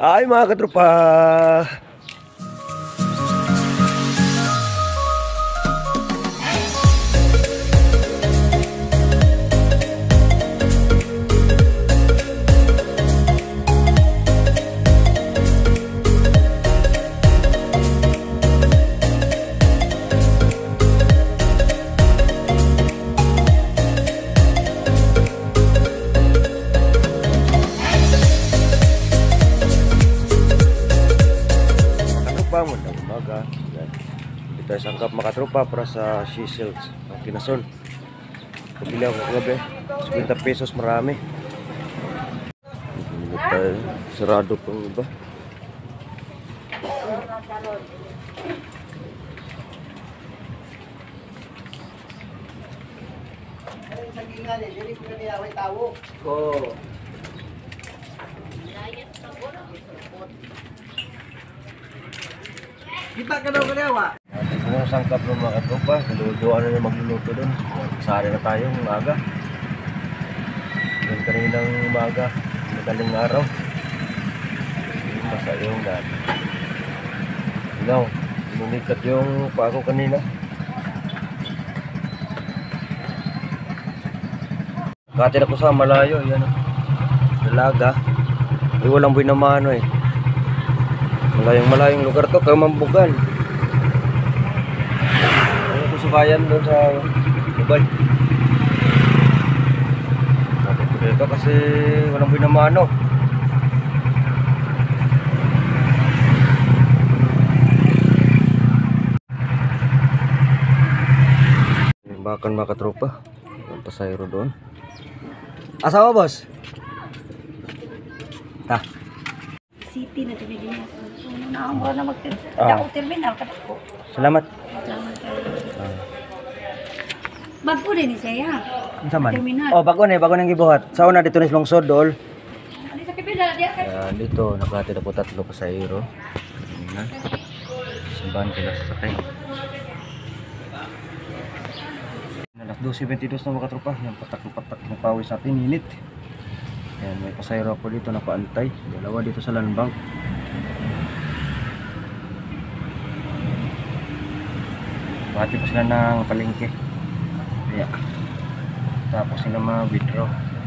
Ay mga katropa, magandang umaga. Hindi tayo sangkap makatropa para sa Seychelles ang Kinason. Pabili ako kagabi 50 pesos, marami. Hindi tayo sarado pang iba. Kita ka daw kanawa. Kung sangkap ng mga katropa, kaluduan na magluluto doon. Sari na tayo ng umaga. Doon kaninang umaga, madaling araw. Basta yung dati. Ilaw, inulikat yung pa ako kanina. Katin ako sa malayo, yan. Dalaga. Ay walang buhay na mano eh. Malayong lugar to, Kamambugan. Ano ko subayan doon sa Dubai. Natin ko dito kasi walang buhay na mano. Bakan mga katropa. Ang pasayro doon. Asawa boss? Ta. City na tinigyan mo. Naamura na mag-terminal ka po. Salamat. Salamat kayo. Bago rin siya. Unsa man? Terminal. Oh, bago nang gibuhat. Sa una dito ni lungsod dol. Ano sa kapila dia kay? Dito nakahatid ako tatlo pasahero. Terminal. Simbahan sila sa sakay. Alas 12:22 na mga tropa. Yung patak-patak ng pawis natin, init. Ayan, may pasahero ako dito napaantay. Dalawa dito sa Lanbang. Bati pa sila ng palengke. Kaya tapos sila ma-withdraw.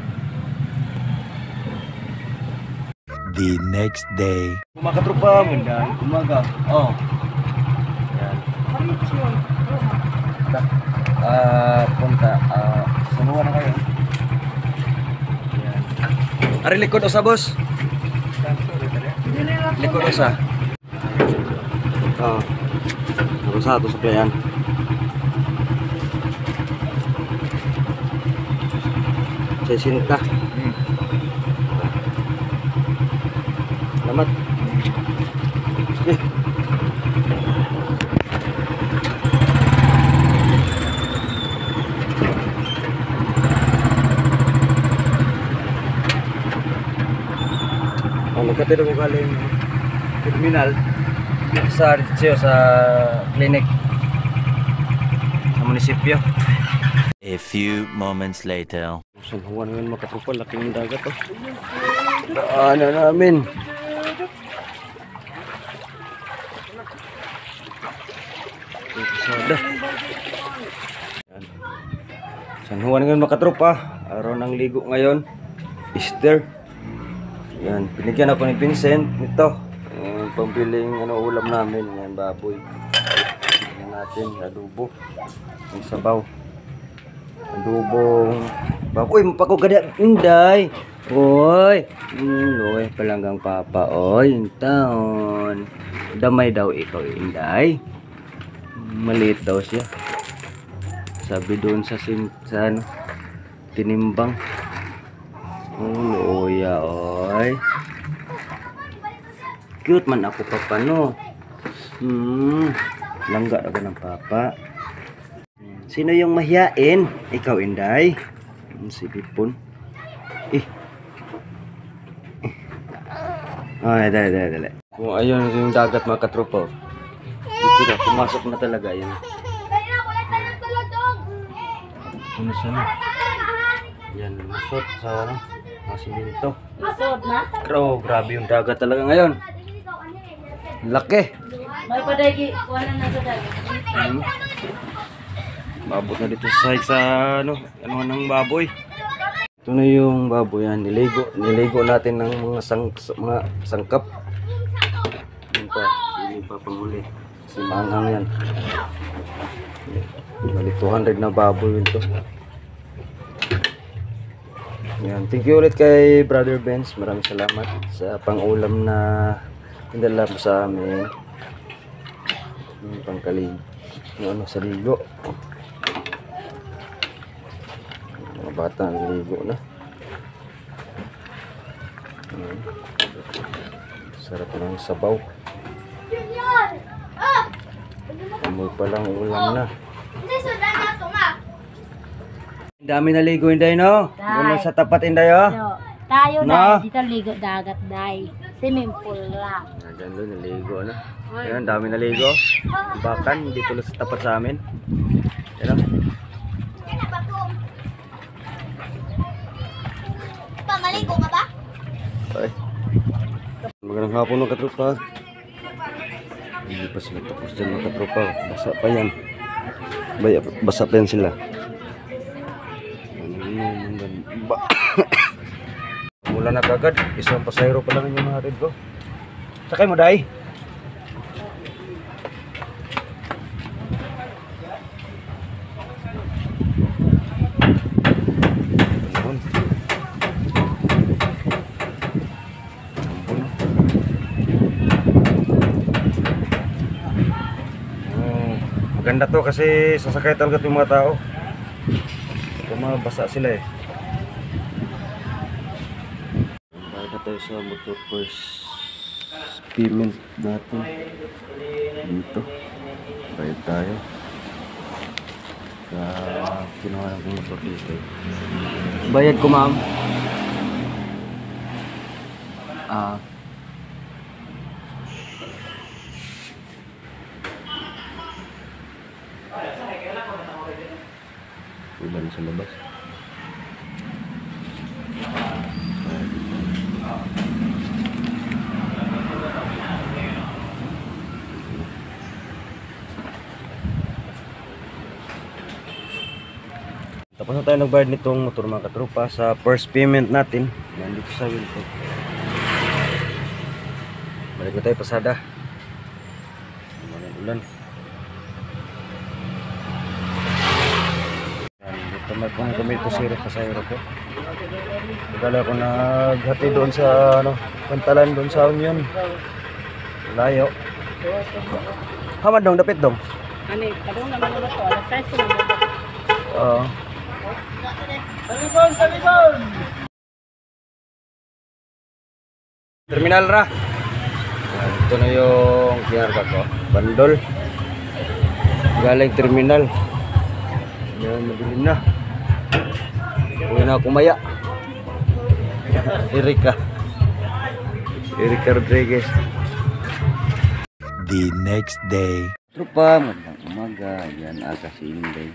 The next day. Mga katropa, magandang umaga. Oh. Ayan. Punta. Sanuwa na kayo. Ayan. Ari likod usa boss. Likod usa. Oh. Ako sa ato sa playan. Sesinta. Selamat. Ang nagkatid ako galing terminal sa klinik sa munisipyo. A few moments later. San Juan ngayon mga katropa, laking dagat to. Daanan namin. Sada. San Juan ngayon mga katropa, araw ng ligo ngayon. Easter. Yan, pinigyan ako ni Vincent nito. Pambiling ulam namin, yan baboy. Tingnan natin, adobo. Yung sabaw. Adobong baboy, mapako gada inday. Oy, loy palanggang papa. Oy, taon. Damay daw ikaw inday. Maliit daw siya. Sabi doon sa ano, tinimbang. Oh, loya, oy. Cute man ako papa no. Langga ako ng papa. Sino yung mahiyain? Ikaw, Inday. Si Pipon. Ay, dali. Kung ayun yung dagat mga katropa. Dito na, pumasok na talaga yun. Ano siya na? Yan, masot sa ano? Mga siminto. Isod na. Pero grabe yung dagat talaga ngayon. Laki. May padagi. Kuha na sa dagi. Mabot na dito sa side sa ano ng baboy. Ito na yung baboy yan. Niligo natin ng mga sangkap. Yun pa. Hindi pa panghuli. Si manghang yan. Bali 200 na baboy yun to. Yan. Thank you ulit kay Brother Benz. Maraming salamat sa pangulam na pinadala mo sa amin. Yung pangkalig. Yung sa ligo. Mga bata ligo na. Sarap ng sabaw. Amoy pa lang ulam na. Ang dami na ligo Inday no? Doon sa tapat Inday oh. Tayo No? na. Dito ligo dagat day. Swimming pool lang. Diyan doon naligo na. Ayun, dami naligo. Bakan dito lang sa tapat sa amin. Ayun. Pamaligo ka ba? Ay. Magandang hapon mga katropa. Hindi pa sila tapos dyan mga katropa. Basa pa yan. Basa pa yan sila. Mula na kagad. Isang pasayro pa lang yung nahatid ko. Sakay mo day. Maganda to kasi sasakay talaga yung mga tao. Kung mabasa sila eh. Bayad na tayo sa motor first payment natin. Dito. Bayad tayo. Sa kinuha ng motor dito. Bayad ko ma'am. Ulan sa labas. Tapos na tayo nagbayad nitong motor mga katropa sa first payment natin. Nandito sa Wilco. Balik na tayo pasada. Ulan. Dito may kung kami ito sirap sa sayro ko. Pagkala ko naghati doon sa pantalan doon sa Union. Layo. Hamad dong, dapit dong. Ani, kadong naman ulo to. Alas 6 na. Oo. Salibon! Terminal ra. Yan, ito na yung kinarga ko. Bandol. Galing terminal. Yan, madilim na. Uwi na ako maya. Erika Rodriguez. The next day. Tropa, magandang umaga. Yan, aga si Inday.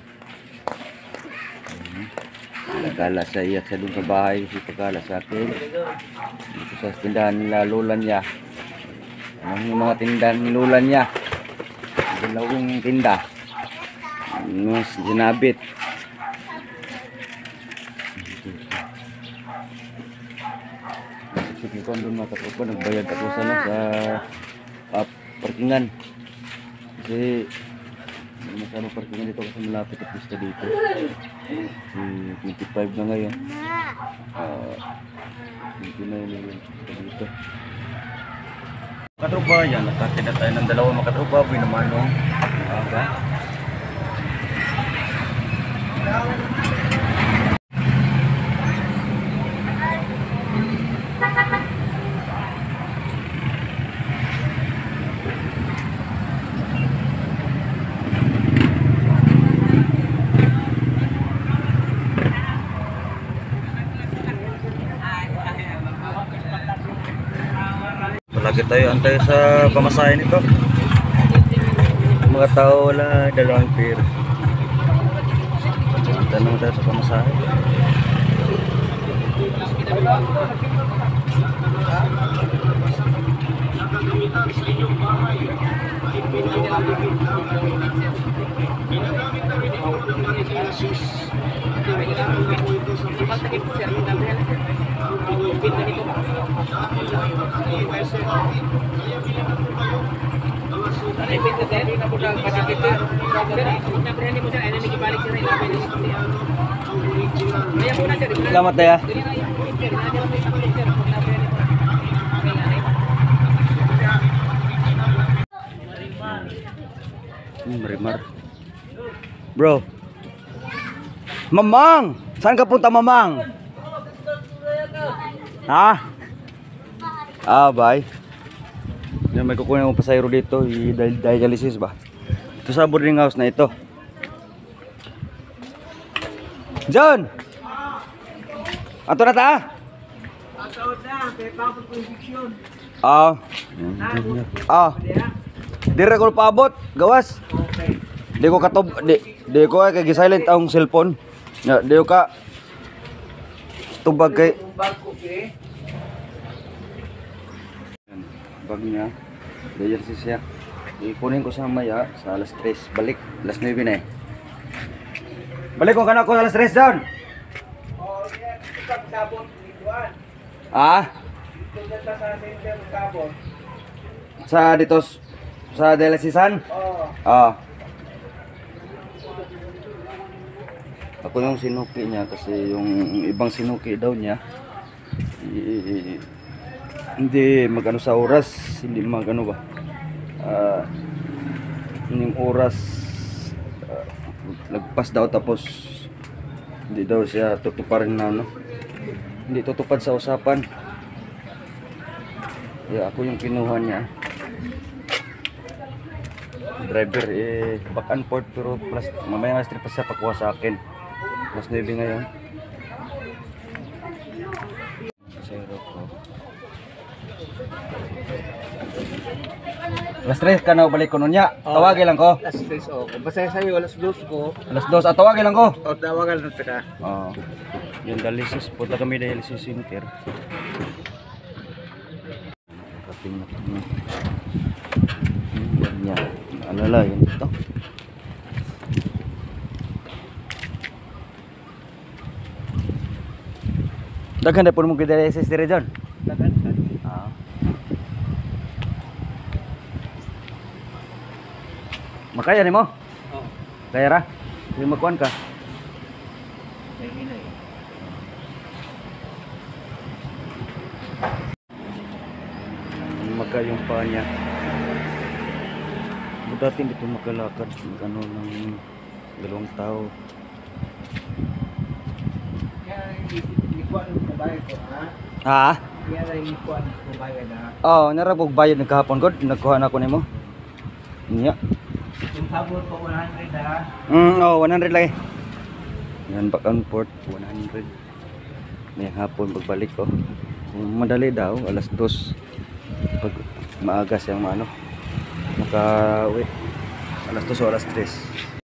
Nagala sa iya sa doon sa bahay. Si pagkala sa akin. Dito sa tindahan nila lola niya. Ang mga tindahan ni lola niya. Dalawang tinda. Mas ginabit. Sige ko doon mga katropa. Nagbayad ako sa parkingan. Kasi masyadong parkingan dito kasi malapit at pista dito. 25 na ngayon. 29 na yun dito. Katropa, yan. Nakakit na tayo ng dalawa mga katropa. Binamanong aga. Palagi tayo antay sa pamasahe nito. Mga tao wala dalawang pera. Tanong tayo sa pamasahe. Selamat ya. Marimar. Bro. Mamang, saan ka punta, Mamang? Ha? Bye. Yan, may kukunin akong pasayro dito, dialysis ba? Ito sa boarding house na ito. John! Ato na ta? Di ra ko paabot, gawas. Di ko di ko kay silent ang cellphone. Di ko ka tubag kay bag niya. Dialysis siya. Ikunin ko sa maya sa alas 3 balik, alas 9 na eh. Balik ko kana ko sa alas 3 down. Sa dito sa dialysisan? Ako yung sinuki niya kasi yung ibang sinuki daw niya hindi magano sa oras, hindi magano ba? Yung oras nagpas daw tapos hindi daw siya tutuparin na ano. Hindi tutupad sa usapan. Ako yung kinuha niya. Driver back and forth pero plus mamaya alas 3 pa siya pakuha sa akin. Plus 9 ngayon. Zero ko. Alas 3 ka na balik ko nun niya. Tawagin lang ko. Alas 3 o. Kung basta sa'yo, alas 2 ko. Alas 2. Tawagin lang ko. O, tawagan na ka. Yung dialysis. Punta kami dialysis center. Kating na kami. Yan. Alala yun ito. Daghan na po mong dialysis dire dyan. Makaya ni mo? Oo. Kaya ra? Hindi magkuhan ka? May hinay. Magka yung paa niya. Dati dito makalakad. Ano ng 2 tao. Kaya ikuan mo bayad ko, ha? Ha? Kaya ikuan mo bayad, ha? Oo, narabog bayad nagkahapon ko. Nagkuhan ako ni mo. Niya. Yung sabon ko 100, ha? 100 lang eh. Yan, back and forth, 100. May hapon pagbalik ko. Kung madali daw, alas 2. Pag maaga siyang maka-uwi. Alas 2 o alas 3.